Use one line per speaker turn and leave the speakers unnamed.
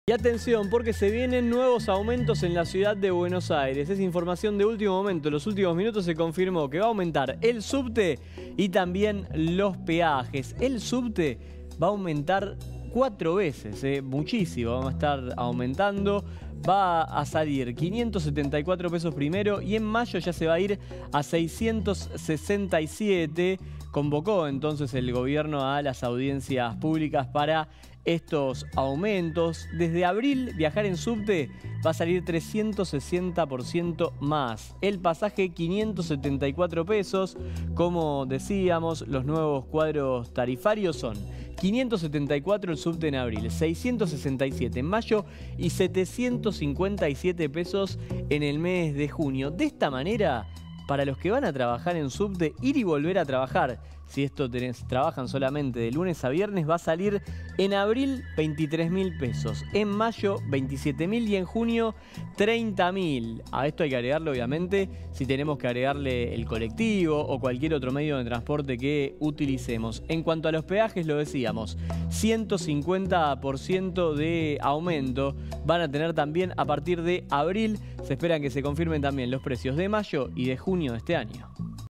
Y atención, porque se vienen nuevos aumentos en la ciudad de Buenos Aires. Es información de último momento. En los últimos minutos se confirmó que va a aumentar el subte y también los peajes. El subte va a aumentar 4 veces, muchísimo. Vamos a estar aumentando. Va a salir 574 pesos primero y en mayo ya se va a ir a 667. Convocó entonces el gobierno a las audiencias públicas para estos aumentos. Desde abril viajar en subte va a salir 360% más. El pasaje 574 pesos. Como decíamos, los nuevos cuadros tarifarios son 574 el subte en abril, 667 en mayo y 757 pesos en el mes de junio. De esta manera, para los que van a trabajar en subte, ir y volver a trabajar, si trabajan solamente de lunes a viernes, va a salir en abril 23.000 pesos, en mayo 27.000 y en junio 30.000. A esto hay que agregarle, obviamente, si tenemos que agregarle el colectivo o cualquier otro medio de transporte que utilicemos. En cuanto a los peajes, lo decíamos, 150% de aumento van a tener también a partir de abril. Se esperan que se confirmen también los precios de mayo y de junio de este año.